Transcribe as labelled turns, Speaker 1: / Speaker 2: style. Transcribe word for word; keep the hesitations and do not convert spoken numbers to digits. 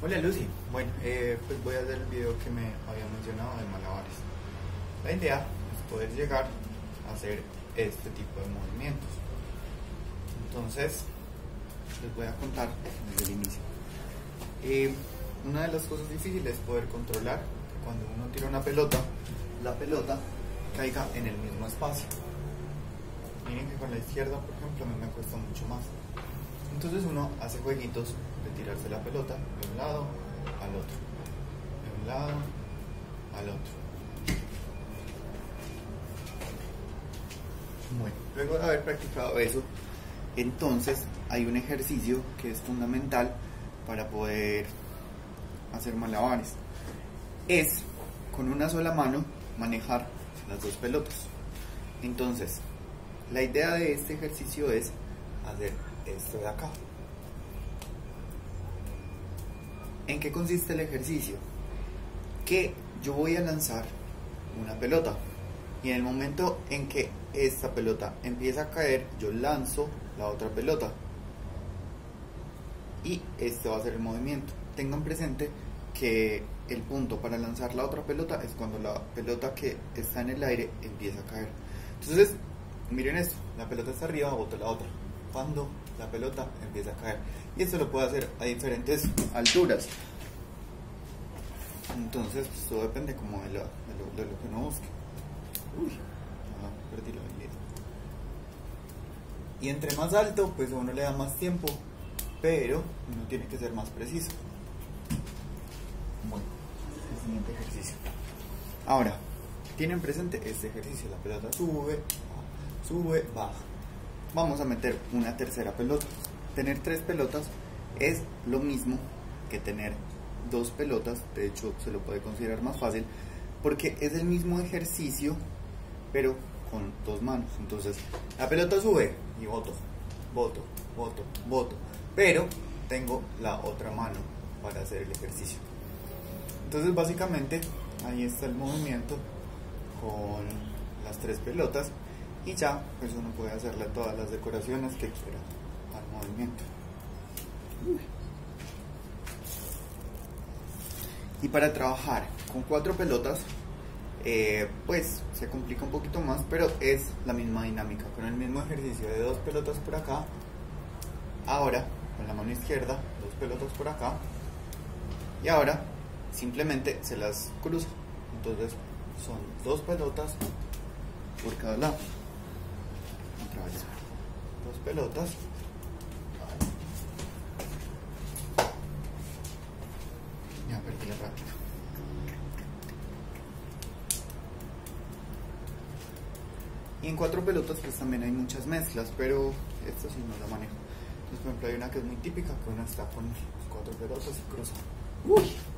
Speaker 1: Hola Lucy, bueno, eh, pues voy a hacer el video que me había mencionado de malabares. La idea es poder llegar a hacer este tipo de movimientos. Entonces, les voy a contar desde el inicio. Eh, una de las cosas difíciles es poder controlar que cuando uno tira una pelota, la pelota caiga en el mismo espacio. Miren que con la izquierda, por ejemplo, a mí me cuesta mucho más. Entonces uno hace jueguitos de tirarse la pelota de un lado al otro, de un lado al otro. Bueno, luego de haber practicado eso, entonces hay un ejercicio que es fundamental para poder hacer malabares. Es con una sola mano manejar las dos pelotas. Entonces, la idea de este ejercicio es hacer esto de acá. ¿En qué consiste el ejercicio? Que yo voy a lanzar una pelota y en el momento en que esta pelota empieza a caer, yo lanzo la otra pelota y este va a ser el movimiento. Tengan presente que el punto para lanzar la otra pelota es cuando la pelota que está en el aire empieza a caer. Entonces, miren esto, la pelota está arriba, boto la otra cuando la pelota empieza a caer, y esto lo puedo hacer a diferentes alturas. Entonces pues, todo depende como de, la, de, lo, de lo que uno busque. Uy, ah, perdí la habilidad. Y entre más alto pues a uno le da más tiempo, pero uno tiene que ser más preciso. Bueno, el siguiente ejercicio. Ahora, tienen presente este ejercicio: la pelota sube, baja, sube, baja. Vamos a meter una tercera pelota. Tener tres pelotas es lo mismo que tener dos pelotas. De hecho, se lo puede considerar más fácil porque es el mismo ejercicio, pero con dos manos. Entonces, la pelota sube y boto, boto, boto, boto, pero tengo la otra mano para hacer el ejercicio. Entonces, básicamente, ahí está el movimiento con las tres pelotas. Y ya, pues uno puede hacerle todas las decoraciones que quiera al movimiento. Y para trabajar con cuatro pelotas, eh, pues se complica un poquito más, pero es la misma dinámica, con el mismo ejercicio de dos pelotas por acá. Ahora, con la mano izquierda, dos pelotas por acá. Y ahora, simplemente se las cruza. Entonces, son dos pelotas por cada lado. Otra vez, dos pelotas. Ya perdí la práctica. Y en cuatro pelotas pues también hay muchas mezclas, pero esta sí no la manejo. Entonces, por ejemplo, hay una que es muy típica, que una está con cuatro pelotas y cruza. Uy.